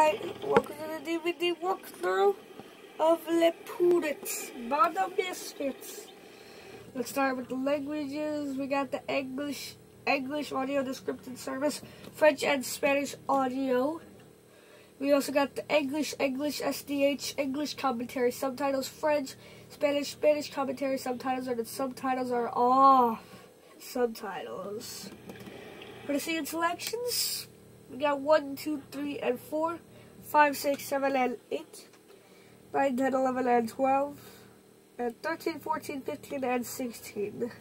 Alright, welcome to the DVD walkthrough of Le Poudets, Banda Biscuits. Let's start with the languages. We got the English audio description service, French and Spanish audio. We also got the English SDH, English commentary, subtitles, French, Spanish commentary, subtitles, and the subtitles are off. Subtitles. For the scene selections, we got 1, 2, 3, and 4, 5, 6, 7, and 8, 9, 10, 11, and 12, and 13, 14, 15, and 16.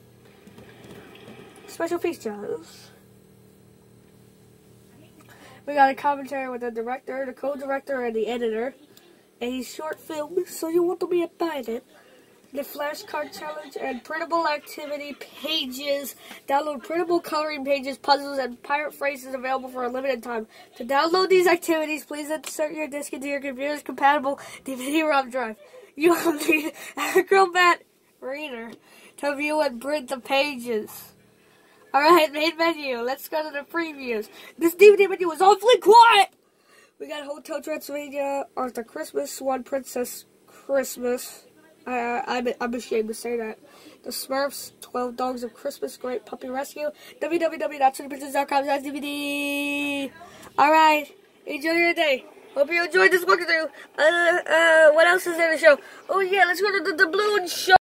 Special features. We got a commentary with the director, the co-director, and the editor. A short film, so you want to be a pilot. The flashcard challenge and printable activity pages. Download printable coloring pages, puzzles, and pirate phrases available for a limited time. To download these activities, please insert your disc into your computer's compatible DVD-ROM drive. You will need a Acrobat Reader to view and print the pages. Alright, main menu. Let's go to the previews. This DVD menu is awfully quiet! We got Hotel Transylvania, Arthur Christmas, Swan Princess Christmas. I'm ashamed to say that. The Smurfs, 12 Dogs of Christmas, Great Puppy Rescue, www.sonyprincess.com/DVD. Alright, enjoy your day. Hope you enjoyed this walkthrough. What else is there to show? Oh yeah, let's go to the Doubloon Show.